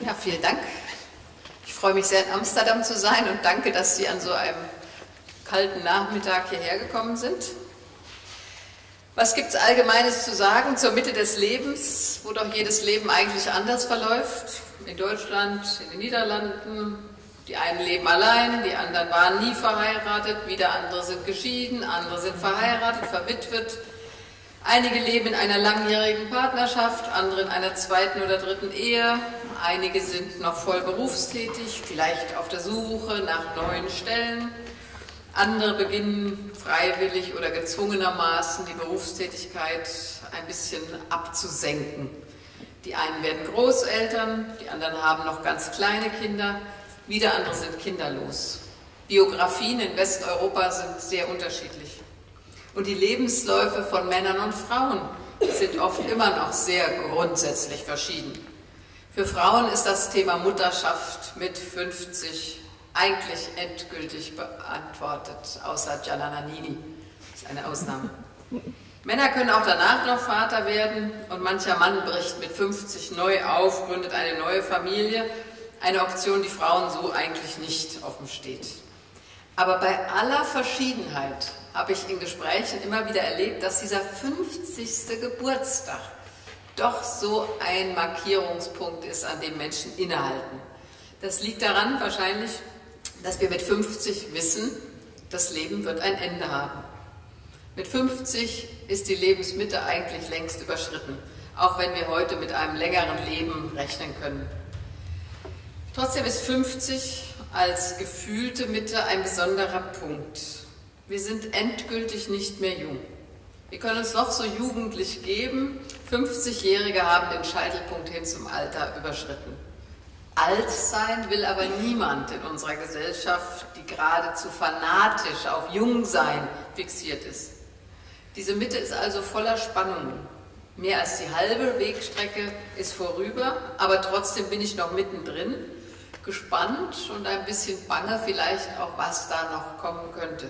Ja, vielen Dank. Ich freue mich sehr, in Amsterdam zu sein und danke, dass Sie an so einem kalten Nachmittag hierher gekommen sind. Was gibt es Allgemeines zu sagen zur Mitte des Lebens, wo doch jedes Leben eigentlich anders verläuft? In Deutschland, in den Niederlanden, die einen leben allein, die anderen waren nie verheiratet, wieder andere sind geschieden, andere sind verheiratet, verwitwet. Einige leben in einer langjährigen Partnerschaft, andere in einer zweiten oder dritten Ehe. Einige sind noch voll berufstätig, vielleicht auf der Suche nach neuen Stellen. Andere beginnen freiwillig oder gezwungenermaßen die Berufstätigkeit ein bisschen abzusenken. Die einen werden Großeltern, die anderen haben noch ganz kleine Kinder, wieder andere sind kinderlos. Biografien in Westeuropa sind sehr unterschiedlich. Und die Lebensläufe von Männern und Frauen sind oft immer noch sehr grundsätzlich verschieden. Für Frauen ist das Thema Mutterschaft mit 50 eigentlich endgültig beantwortet, außer Gianna Nannini. Das ist eine Ausnahme. Männer können auch danach noch Vater werden und mancher Mann bricht mit 50 neu auf, gründet eine neue Familie. Eine Option, die Frauen so eigentlich nicht offen steht. Aber bei aller Verschiedenheit habe ich in Gesprächen immer wieder erlebt, dass dieser 50. Geburtstag doch so ein Markierungspunkt ist, an dem Menschen innehalten. Das liegt daran wahrscheinlich, dass wir mit 50 wissen, das Leben wird ein Ende haben. Mit 50 ist die Lebensmitte eigentlich längst überschritten, auch wenn wir heute mit einem längeren Leben rechnen können. Trotzdem ist 50 als gefühlte Mitte ein besonderer Punkt. Wir sind endgültig nicht mehr jung. Wir können uns noch so jugendlich geben, 50-Jährige haben den Scheitelpunkt hin zum Alter überschritten. Alt sein will aber niemand in unserer Gesellschaft, die geradezu fanatisch auf Jungsein fixiert ist. Diese Mitte ist also voller Spannungen. Mehr als die halbe Wegstrecke ist vorüber, aber trotzdem bin ich noch mittendrin, gespannt und ein bisschen bange vielleicht auch, was da noch kommen könnte.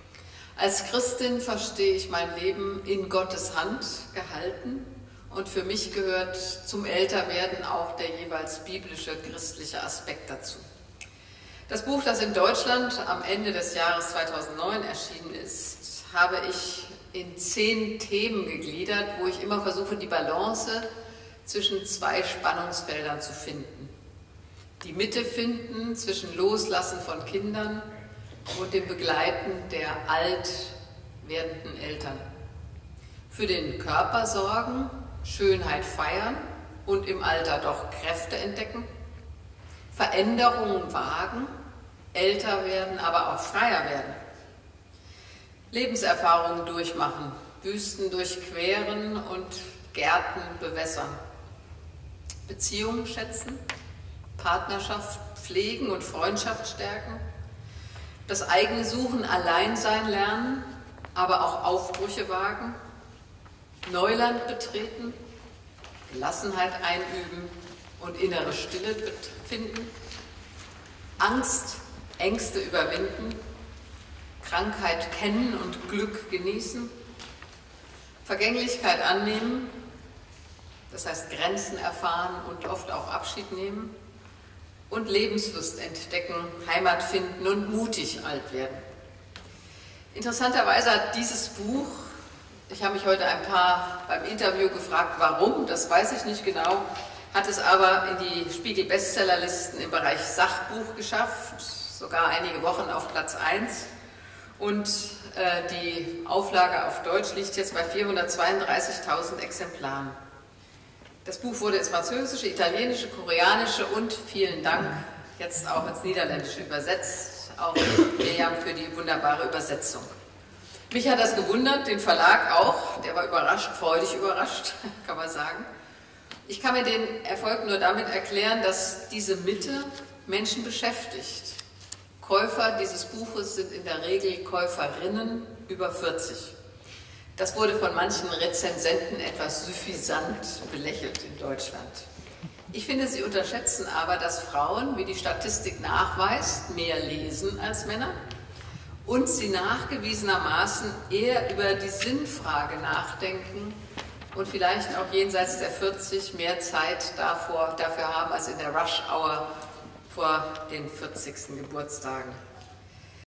Als Christin verstehe ich mein Leben in Gottes Hand gehalten und für mich gehört zum Älterwerden auch der jeweils biblische, christliche Aspekt dazu. Das Buch, das in Deutschland am Ende des Jahres 2009 erschienen ist, habe ich in 10 Themen gegliedert, wo ich immer versuche, die Balance zwischen 2 Spannungsfeldern zu finden. Die Mitte finden zwischen Loslassen von Kindern und dem Begleiten der alt werdenden Eltern. Für den Körper sorgen, Schönheit feiern und im Alter doch Kräfte entdecken. Veränderungen wagen, älter werden, aber auch freier werden. Lebenserfahrungen durchmachen, Wüsten durchqueren und Gärten bewässern. Beziehungen schätzen, Partnerschaft pflegen und Freundschaft stärken. Das eigene Suchen, allein sein lernen, aber auch Aufbrüche wagen, Neuland betreten, Gelassenheit einüben und innere Stille finden, Angst, Ängste überwinden, Krankheit kennen und Glück genießen, Vergänglichkeit annehmen, das heißt Grenzen erfahren und oft auch Abschied nehmen, und Lebenslust entdecken, Heimat finden und mutig alt werden. Interessanterweise hat dieses Buch, ich habe mich heute ein paar beim Interview gefragt, warum, das weiß ich nicht genau, hat es aber in die Spiegel-Bestsellerlisten im Bereich Sachbuch geschafft, sogar einige Wochen auf Platz 1. Und die Auflage auf Deutsch liegt jetzt bei 432.000 Exemplaren. Das Buch wurde ins Französische, Italienische, Koreanische und, vielen Dank, jetzt auch ins Niederländische übersetzt. Auch Miriam für die wunderbare Übersetzung. Mich hat das gewundert, den Verlag auch, der war überrascht, freudig überrascht, kann man sagen. Ich kann mir den Erfolg nur damit erklären, dass diese Mitte Menschen beschäftigt. Käufer dieses Buches sind in der Regel Käuferinnen über 40. Das wurde von manchen Rezensenten etwas suffisant belächelt in Deutschland. Ich finde, sie unterschätzen aber, dass Frauen, wie die Statistik nachweist, mehr lesen als Männer und sie nachgewiesenermaßen eher über die Sinnfrage nachdenken und vielleicht auch jenseits der 40 mehr Zeit dafür haben als in der Rush Hour vor den 40. Geburtstagen.